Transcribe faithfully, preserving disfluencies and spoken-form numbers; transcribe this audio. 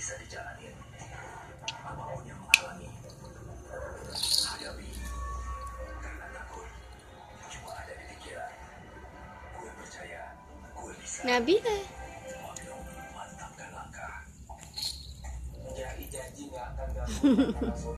bisa dijalanin. Apapun yang menghalangi, hadapi. Karena takut cuma ada di pikiran. Gue percaya, gue bisa. Nabila. Magnum, mantapkan langkah. Menjadi janji gak akan ganggu.